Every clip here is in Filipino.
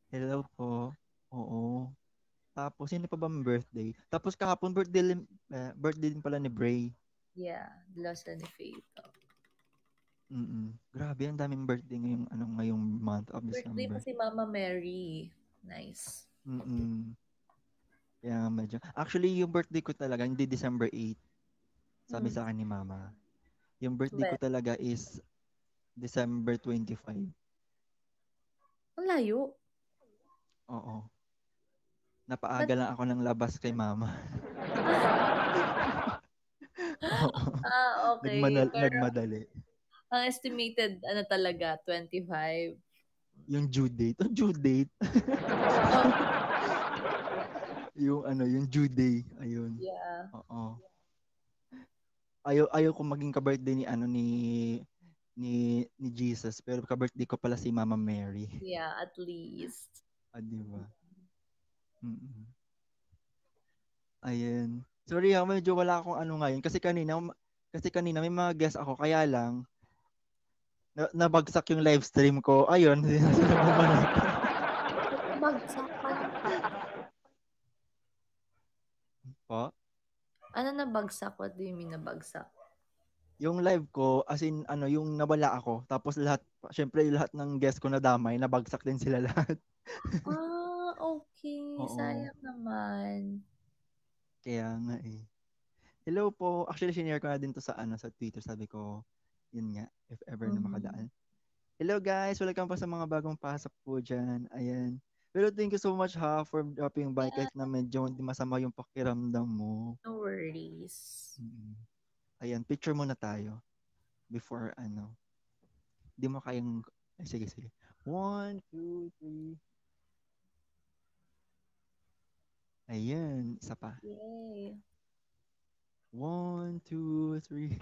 Hello po. Oo. Tapos, sino pa ba ang birthday? Tapos kahapon, birthday din pala ni Bray. Yeah, Lost ni Faith. Grabe, ang daming birthday ngayong month of Birthday pa December. si Mama Mary. Nice. Mm. Kaya medyo. Actually, yung birthday ko talaga, hindi December 8. Sabi Hmm. sa akin ni Mama. Yung birthday ko Well, talaga is December 25. ang layo. Oo. But, Napaaga lang ako ng labas kay Mama. Oo. okay. Pero, Nagmadali. ang estimated, talaga, 25. Yung due date. Ang due date. Oh, yung due day. Ayun. yeah. Oo. Ayaw ko maging ka-birthday ni Jesus, pero ka-birthday ko pala si Mama Mary. Yeah, at least. Di ba? Mm. Ayun. Sorry medyo wala akong ano ngayon kasi kanina may mga guest ako kaya lang nabagsak yung live stream ko. Ayun, hindi na sila bumalik. Bagsak. Po. Ano na bagsak? What do you mean na bagsak? Yung live ko as in yung nawala ako tapos syempre lahat ng guest ko nadamay, nabagsak din sila lahat. Okay. Oo. Sayang naman. Kaya nga eh. Hello po. Actually, shinare ko na din to sa Twitter. Sabi ko, yun nga, if ever na Mhm. makadaan. Hello guys, welcome pa sa mga bagong pasok po dyan. Ayan. Pero thank you so much for dropping by Yeah, kahit na medyo hindi masama yung pakiramdam mo. no worries. Mm. Ayan, picture muna tayo before Di mo kayang, sige, sige. 1, 2, 3. Ayan, isa pa. Yay. 1, 2, 3.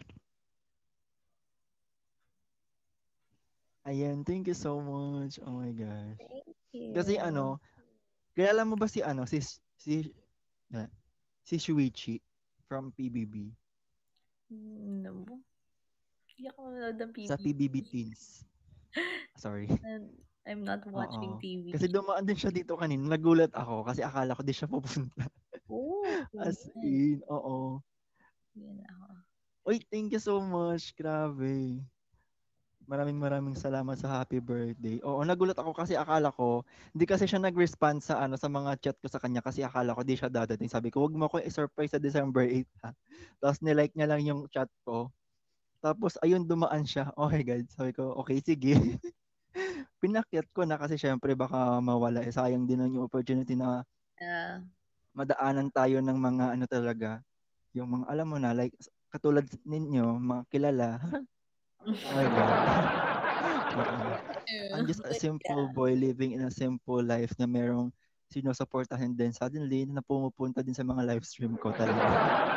Ayan, thank you so much. Oh my gosh. Thank Kasi you. kilala mo ba uh, si Shuichi from PBB? No. Hindi ako manood ng Sa PBB. PBB Teens. Sorry. And I'm not watching Oo. TV. Kasi dumaan din siya dito kanina. Nagulat ako kasi akala ko di siya pupunta. Oh, As yan. in, oo. Yan ako. Uy, thank you so much. Grabe. Maraming salamat sa happy birthday. Oo, nagulat ako kasi akala ko, hindi kasi siya nag-respond sa mga chat ko sa kanya kasi akala ko di siya dadating. Sabi ko, wag mo ako i-surprise sa December 8 ha. Tapos nilike niya lang yung chat ko. Tapos ayun dumaan siya. Oh my God. Sabi ko, okay, sige. Pinakyat ko na kasi syempre baka mawala. Sayang din yung opportunity na Uh, madaanan tayo ng mga talaga. Yung mga alam mo na, like katulad ninyo, mga kilala. Oh my God. Oo. I'm just a simple yeah. boy living in a simple life na merong sinusuportahan din. Suddenly, na pumupunta din sa mga live stream ko talaga.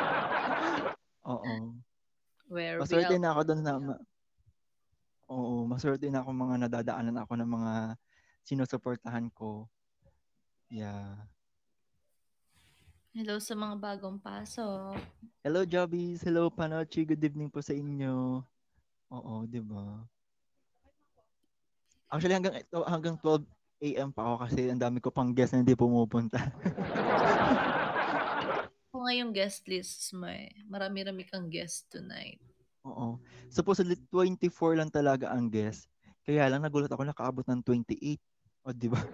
Oo. Where we Maswerte all na ako doon maswerte na ako mga nadadaanan ako ng mga sinusuportahan ko. Yeah. hello sa mga bagong pasok. Hello, Jobbies. Hello, Panochi. Good evening po sa inyo. Oo, di ba? Actually, hanggang 12 a.m. pa ako kasi ang dami ko pang guests na hindi pumupunta. Kung ngayong guest list mo marami-rami kang guest tonight. Oo. Supposedly 24 lang talaga ang guest. Kaya lang nagulat ako nakaabot ng 28. O, di ba?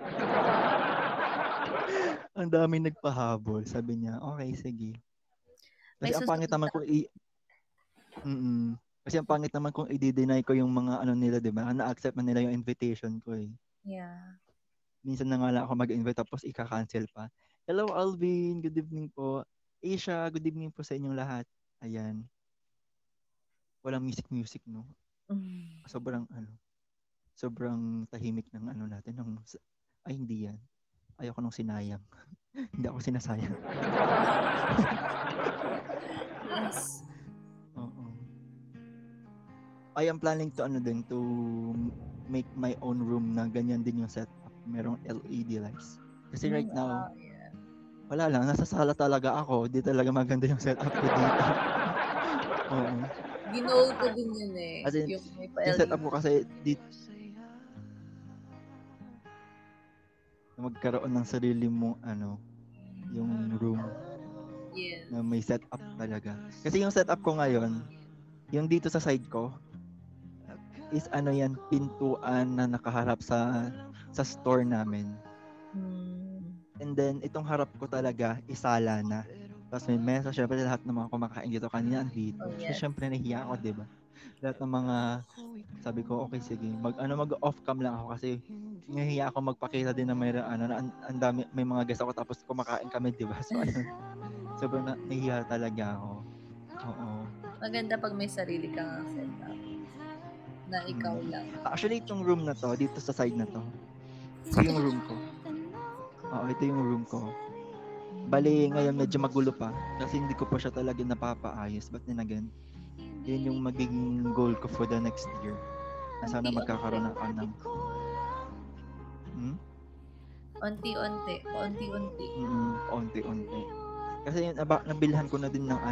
Ang dami nagpahabol. Sabi niya, okay, sige. May Kasi ang pangit susunod naman na. kung kasi ang pangit naman kung i-deny ko yung mga nila, di ba? Na-accept man nila yung invitation ko eh. Yeah. Minsan na nga lang ako mag-invite tapos ika-cancel pa. Hello, Alvin. Good evening po. Asia, good evening po sa inyong lahat. Ayan. Walang music, no? Mm. Sobrang tahimik ng natin. Ay, hindi yan. Ayoko nung sinayang. Hindi ako sinasayang. Yes. Oo. I am planning to make my own room na ganyan din yung setup. Merong LED lights. Kasi right now, Yeah. wala lang. Nasa sala talaga ako. Di talaga maganda yung setup ko dito. Oo. Ginoal ko din yun As in, yung may yung pa-LED. setup ko kasi na magkaroon ng sarili mo, yung room Yes. na may setup talaga. Kasi yung setup ko ngayon, yung dito sa side ko, is yan, pintuan na nakaharap sa store namin. And then, itong harap ko talaga, isala na. Tapos may mesa, syempre lahat ng mga kumakain dito kanina andito. Oh, So, yes. syempre nahiya ako, di ba? Lahat ng mga, sabi ko, okay, sige, mag-off cam lang ako kasi nahiya ako magpakita din na may, na ang dami, may mga guests ako tapos kumakain kami, di ba? So, ayun, sobrang nahiya talaga ako. Oo. Maganda pag may sarili kang setup na ikaw lang. Actually, itong room na to, dito sa side na to, ito yung room ko. Oo, ito yung room ko. Bali, ngayon medyo magulo pa kasi hindi ko pa siya talaga napapaayos. But then again, yun yung magiging goal ko for the next year. Na sana magkakaroon ng Unti-unti. Unti-unti. Kasi yun, nabilhan ko na din ng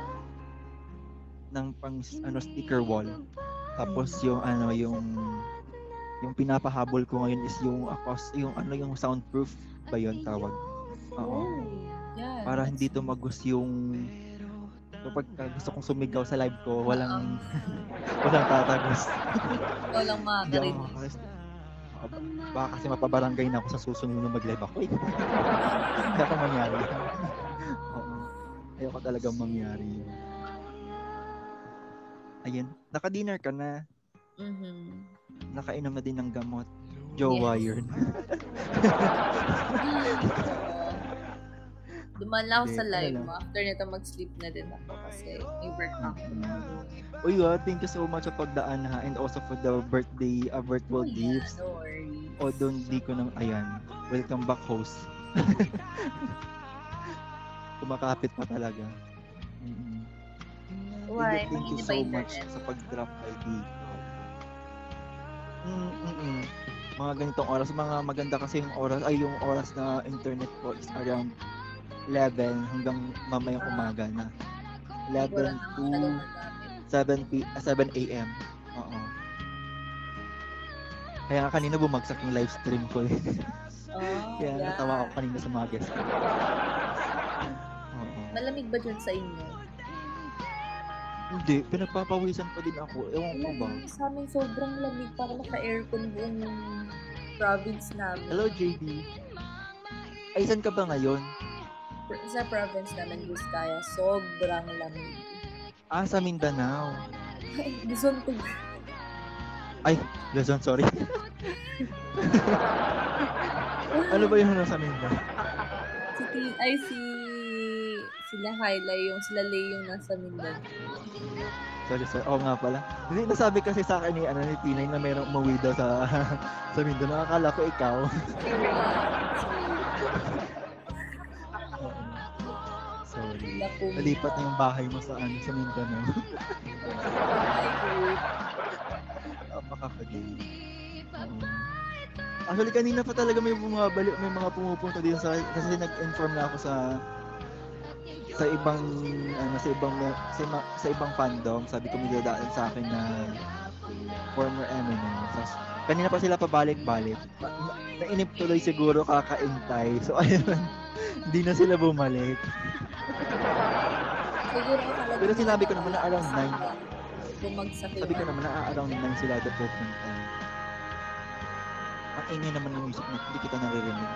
ng pang sticker wall. Tapos yung yung pinapahabol ko ngayon is yung soundproof ba yun tawag? Oo. Yeah, Para hindi tumagos yung kapag gusto kong sumigaw sa live ko, walang tatagos. Walang makakarinig. Baka kasi mapabarangay na ako sa susunod na mag-live ako. Kaya ako mangyari. Oo. Ayoko talagang mangyari. Ayun. Naka-dinner ka na. Nakainom na din ng gamot. Jowa yun. Dumaan lang ako sa live mo. After nito, mag-sleep na din ako kasi may work ako. Uy, thank you so much sa pagdaan ha. And also for the birthday virtual gifts. No worries. Although hindi ko nang, welcome back host. Kumakapit pa talaga. Why? Thank you so much sa pag-drop by dito. Mga ganitong oras, mga maganda kasi yung oras na internet ko is around 11 hanggang mamayang umaga na. 11 to 7 a.m. Oo. Kaya kanina bumagsak yung live stream ko. Kaya natawa ako kanina sa mga guests. Malamig ba dyan sa inyo? Hindi, pinagpapawisan pa din ako. Ewan ko ba? Sa amin sobrang lamig, para naka-aircon buong province namin. Hello, JD. Ay, saan ka ba ngayon? Sa province namin, Vizcaya, sobrang lamig. Sa Mindanao. Luzon to. Ay, Luzon, sorry. Ano ba yung nasa Mindanao? Sila Hyla, sila Lay yung nasa Mindanao. Sorry. Oo nga pala. Hindi, nasabi kasi sa akin ni Tinay na mayroong umuwi daw sa Mindanao. Akala ko ikaw. Sorry. Nalipat na yung bahay mo sa Mindanao. Napakakagay. Actually, kanina pa talaga may mga pumupunta din kasi nag-inform na ako sa ibang fandom. Sabi ko may dadaan sa akin na former eminence. Kanina pa sila pabalik-balik. Nainip tuloy siguro kakaintay. So ayun, hindi na sila bumalik. Siguro pero sinabi ko naman na around 9. Bumagsak Sabi ko naman na around 9 sila pupunta. Ang ingay naman ng music na hindi kita naririnig.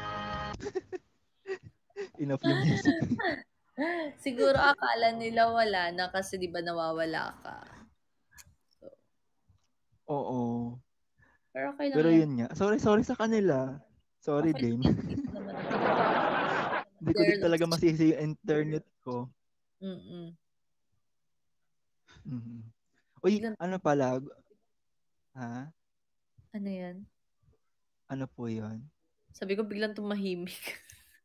Enough yung music. Siguro akala nila wala na kasi di ba nawawala ka. So, oo. Pero okay lang pero yun nga. Sorry sa kanila. Sorry din. Hindi ko din talaga masisi yung internet ko. Uy, ano pala? Ha? Ano yan? Ano po yun? Sabi ko biglang tumahimik.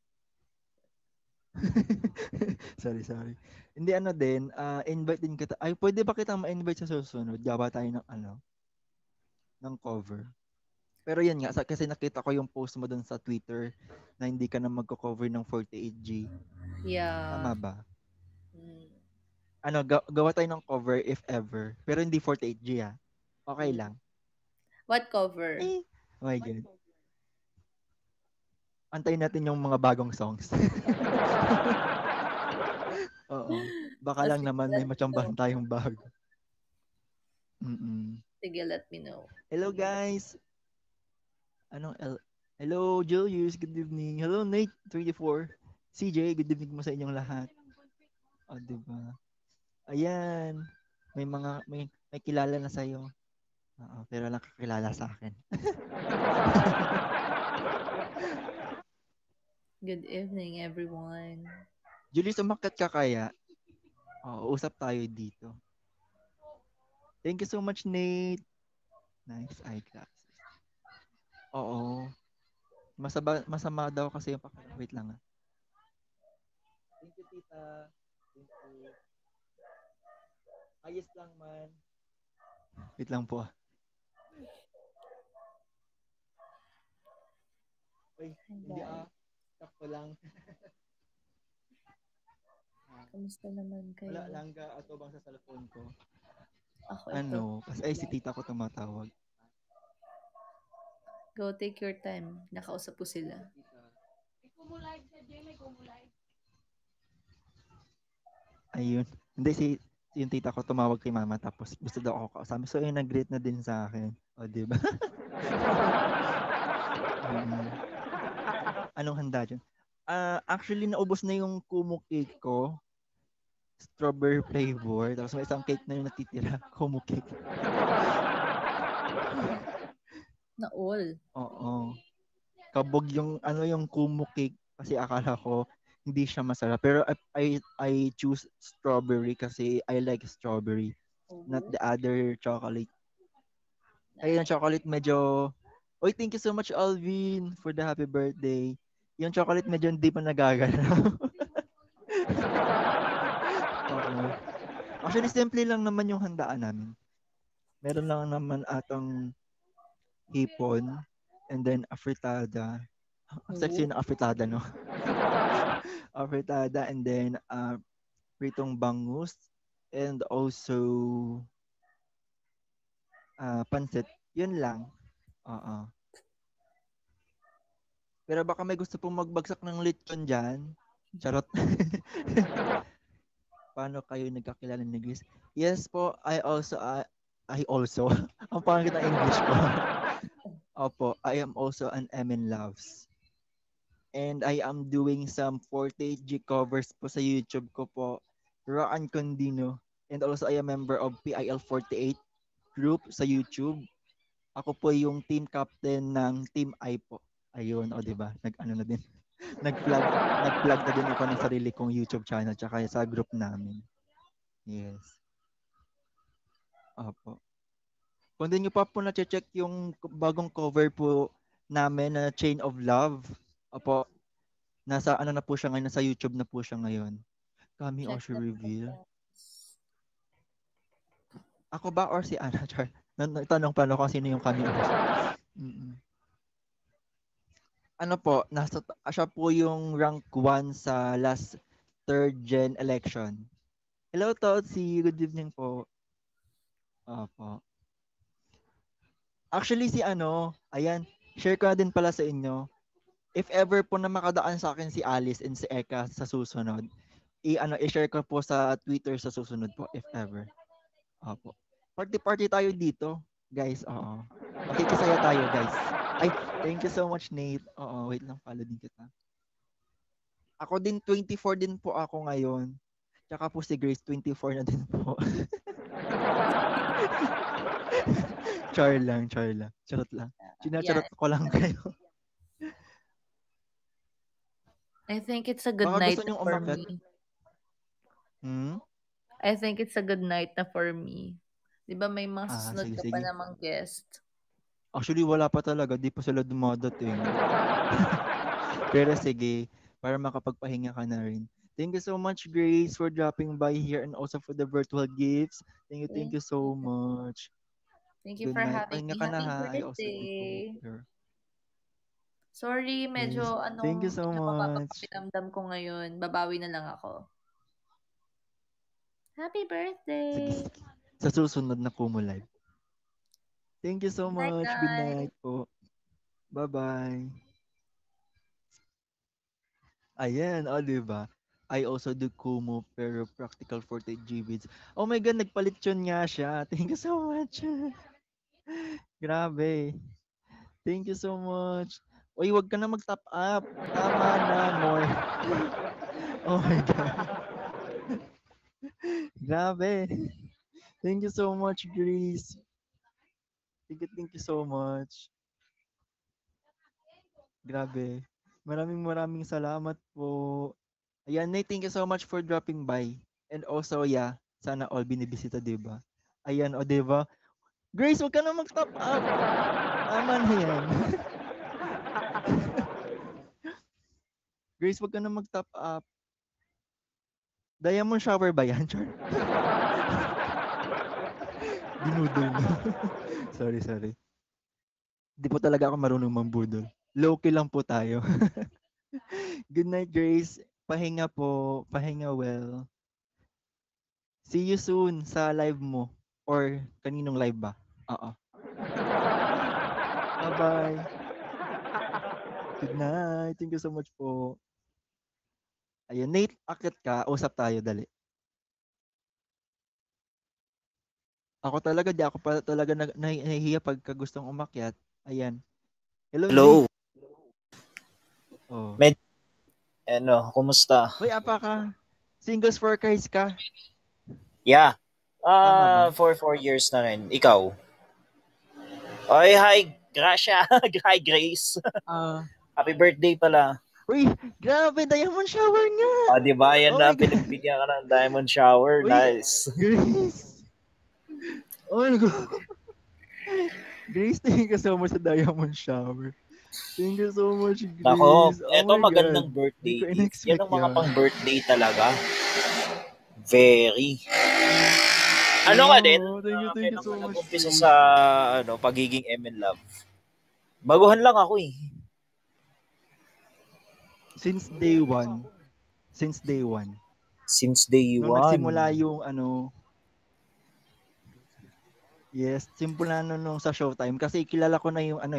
sorry. Hindi din, invite din kita. Ay, pwede ba kitang ma-invite sa susunod? Gawa tayo ng cover. Pero yun nga, kasi nakita ko yung post mo dun sa Twitter na hindi ka na magko-cover ng 48G. Yeah. Tama ba? Gawa tayo ng cover if ever. Pero hindi 48G Okay lang. What cover? Oh my God. Antayin natin yung mga bagong songs. Oo. Baka lang Sige, naman may let me know. matsambahan tayong bago. Mm. Sige, let me know. Hello guys. Anong Hello Julius, good evening. Hello Nate 34. CJ, good evening mo sa inyong lahat. O, di ba? Ayan. May kilala na sa'yo. Oo, pero nakakilala sa akin. Good evening, everyone. Julius, umakyat ka kaya? Oo, usap tayo dito. Thank you so much, Nate. Nice eyeglasses. Oo. Masama daw kasi yung Wait lang ah. Thank you, tita. Thank you. Ayos lang man. Wait lang po ah. Uy, hindi ah. Sakto lang. Kamusta naman kayo? Wala lang ga ato bang sa cellphone ko. Ako ito. Kasi si tita ko tumatawag. Go, take your time. Nakausap ko sila. Ayun. Hindi yung tita ko tumawag kay mama tapos gusto daw ako kausapin. So, yung nag-greet na din sa akin. O, di ba? Anong handa dyan? Actually, naubos na yung kumu cake ko. Strawberry flavor. Tapos may isang cake na yung natitira. Kumu cake. Na all. Oo. Kabog yung kumu cake kasi akala ko hindi siya masarap. Pero I choose strawberry kasi I like strawberry. Not the other chocolate. Ay, yung chocolate medyo... Oy, thank you so much, Alvin, for the happy birthday. Yung chocolate medyo hindi pa nagagalaw. Oo. Actually, simple lang naman yung handaan namin. Meron lang naman atang hipon and then afritada. Ang sexy na afritada, no? Afritada and then pritong bangus and also pansit. Yun lang. Oo. Pero baka may gusto pong magbagsak ng lechon dyan. Charot. Paano kayo nagkakilala ni Grace? Yes po, I also, ang pangit ng English ko. Opo, I am also an MN Loves. And I am doing some 48G covers po sa YouTube ko po. Raan Condino. And also I am member of PIL48 group sa YouTube. Ako po yung team captain ng Team I po. Ayun, o diba? Nag-ano na din. nag-plug na din ako ng sarili kong YouTube channel tsaka sa group namin. Yes. Opo. Kung di nyo pa po na-check yung bagong cover po namin na Chain of Love. Opo. Nasa ano na po siya ngayon, nasa YouTube na po siya ngayon. Kami Check Osho that reveal. out. Ako ba or si Ana? Char. Tanong pa kung sino yung kami Osho. Ano po, siya po yung rank 1 sa last third gen election. Hello Totsi, good evening po. Opo. Actually ayan, share ko na din pala sa inyo. If ever po na makadaan sa akin si Alice and si Eka sa susunod, i-share ko po sa Twitter sa susunod po if ever. Opo. Party tayo dito, guys. Oo. Makikisaya tayo, guys. Ay, thank you so much, Nate. Oo, wait lang, follow din kita. Ako din, 24 din po ako ngayon. Tsaka po si Grace, 24 na din po. Char lang. Charot lang. Charot ko lang kayo. I think it's a good Baka night gusto nyong for umakyat. me. I think it's a good night na for me. Di ba may mga susunod ka pa namang guest? Actually, wala pa talaga. Di pa sila dumadating. Pero sige, para makapagpahinga ka na rin. Thank you so much, Grace, for dropping by here and also for the virtual gifts. Thank you so much. Thank you Good for night. having Pahinga me. ka na Happy ha. I also do birthday. hope. Sorry, medyo Yes. Thank you so much. mapapakapiramdam ko ngayon. Babawi na lang ako. Happy birthday! Sige. Sa susunod na Kumu Live. Thank you so much. Good night po. Bye-bye. Ayan, di ba? I also do Kumu pero practical 48 GBs. Oh my God, nagpalit yun nga siya. Thank you so much. Grabe. Thank you so much. Uy, wag ka na mag-top up. Tama na, more. Oh my God. Grabe. Thank you so much, Grace. Thank you so much. Grabe. Maraming salamat po. Ayan, Nay, thank you so much for dropping by. And also, yeah, sana all binibisita, di ba? Ayan, di ba? Grace, wag ka na mag-top up. Tama na yan. Grace, wag ka na mag-top up. Diamond shower ba yan, Char? Binudol mo. Sorry. Di po talaga ako marunong mambudol. Low-key lang po tayo. Good night, Grace. Pahinga po. Pahinga well. See you soon sa live mo. Or kaninong live ba? Oo. Bye-bye. Good night. Thank you so much po. Ayun, Nate, akit ka. Usap tayo, dali. Ako talaga, di ako pa talaga nahihiya pagka gustong umakyat. Ayan. Hello, Hello. G. Oh. Kumusta? Uy, apa ka? Singles for guys ka? Yeah. Tama ba? For 4 years na rin. Ikaw? Oy, hi, Gracia. Hi, Grace. Happy birthday pala. Uy, grabe, diamond shower nga. Di ba? Yan na, pinagbigyan ka ng diamond shower. Uy, nice. Grace. Oh my God. Grace, thank you so much sa diamond shower. Thank you so much, Grace. Nako, eto my magandang God. birthday gift. Yan ang mga pang birthday talaga. Very. Ano ka din? Thank you so much. Nag-umpisa sa pagiging MN Love. Baguhan lang ako eh. Since day one. Since day one. Nung nagsimula yung yes, simula nung sa Showtime kasi kilala ko na yung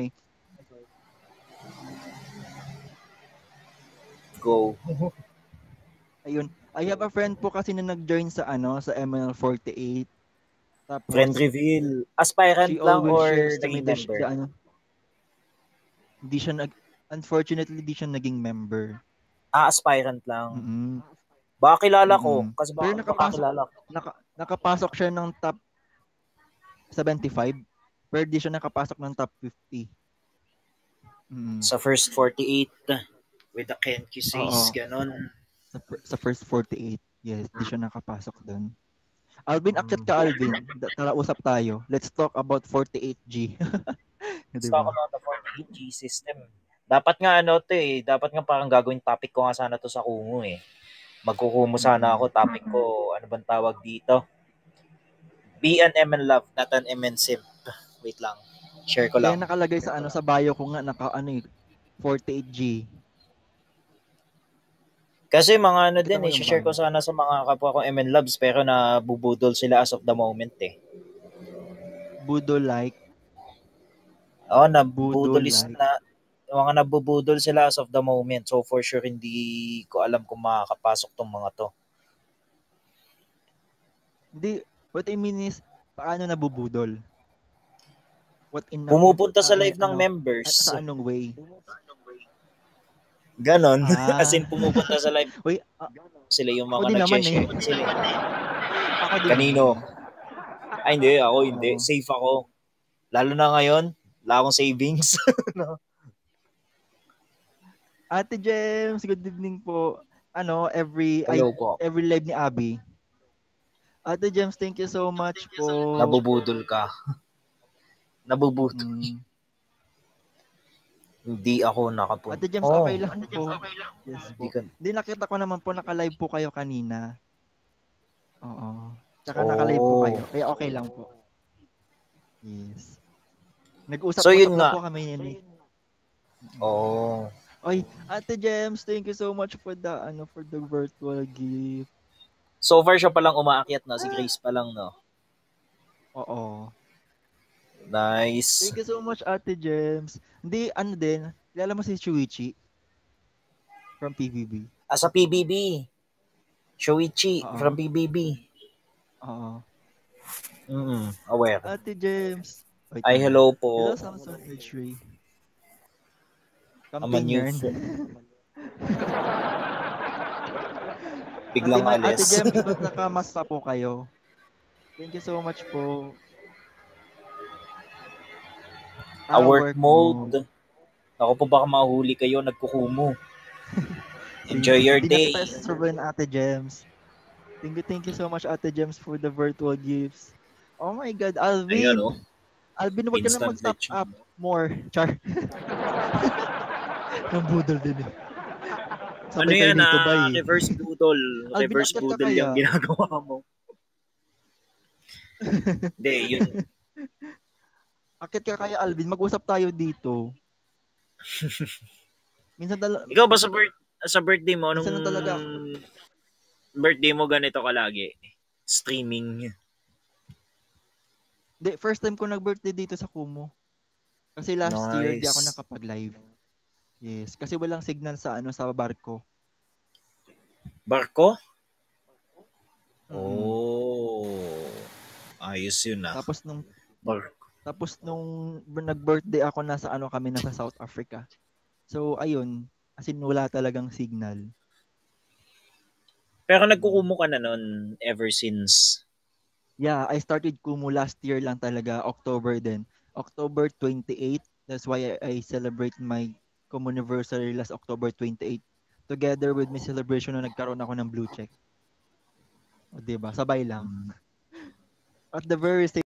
Go. Ayun. I have a friend po kasi na nag-join sa sa ML48. Tapos friend reveal. Aspirant lang or naging member? Hindi siya unfortunately di siya naging member. Aspirant lang. Mm-hmm. Baka kilala ko. Kasi baka nakapasok, nakapasok siya ng top 75. Pero di siya nakapasok ng top 50. Sa first 48 with the Kenki says, ganon. Sa first 48. Yes, di siya nakapasok doon. Alvin, akit ka, Alvin. Tara, usap tayo. Let's talk about 48G. Let's talk about the 48G system. Dapat nga dapat nga parang gagawin topic ko nga sana to sa Kumu eh. Magkukumu sana ako, topic ko, ano bang tawag dito? Be an MN Love, not an MN Simp. Wait lang. Share ko lang. Kaya nakalagay sa sa bio ko nga 48G. Kasi mga din i-share ko sana sa mga kapwa ko MN Loves pero nabubudol sila as of the moment eh. Budol like? Nabubudolis na mga nabubudol sila as of the moment. So for sure hindi ko alam kung makakapasok tong mga to. Hindi, what I mean is paano nabubudol? Pumupunta sa live ng members. Sa anong way? Ganon. As in, pumupunta sa live. Uy, sila yung mga nag-share. Kanino? Ay, hindi. Ako hindi. Safe ako. Lalo na ngayon, wala akong savings. No? Ate James, good evening po. Every live ni Abby. Ate James, thank you so much po. Nabubudol ka. Nabubudol. Hindi ako nakapunta. Ate James, okay lang po. Yes po. Hindi, nakita ko naman po naka-live po kayo kanina. Oo. Tsaka naka-live po kayo. Kaya okay lang po. Yes. Nag-usap-usap na po kami ni Nick. Oy, Ate James, thank you so much for the virtual gift. So far siya pa lang umaakyat na, si Grace pa lang, no? Oo. Nice. Thank you so much, Ate James. Hindi, din, kilala mo si Shuichi from PBB? Sa PBB. Shoichi from PBB. Oo. Aware. Ate James. Wait Ay, lang. hello po. Hello, Samsung H3. I'm a new Campaign friend. Ate, Biglang Ate alis. James, ba't nakamas pa po kayo? Thank you so much po. Work mode. Ako po baka mahuli kayo, nagkukumo. Enjoy your day. Hindi na tayo Ate James. Thank you so much, Ate James, for the virtual gifts. Oh my God, Alvin. Ayun, Alvin, huwag ka na mag-top up more. Char. Nambudol din eh. Sabay ano yan dito, reverse doodle. Alvin, reverse doodle yung ginagawa mo. Hindi, yun. Akit ka kaya, Alvin. Mag-usap tayo dito. Minsan ikaw ba sa birthday mo, nung talaga birthday mo ganito kalagi? Streaming. Hindi, first time ko nag-birthday dito sa Kumu. Kasi last year, di ako nakapag-live. Yes, kasi walang signal sa sa barko. Barko? Ayos yun ah. Tapos nung barko. Tapos nung nag-birthday ako, nasa kami, nasa South Africa. So, ayun, as in wala talagang signal. Pero nagkukumo ka na nun ever since? Yeah, I started Kumu last year lang talaga, October din. October 28, that's why I celebrate my Kumu anniversary last October 28. Together with my celebration na nagkaroon ako ng blue check. O, diba? Sabay lang. At the very same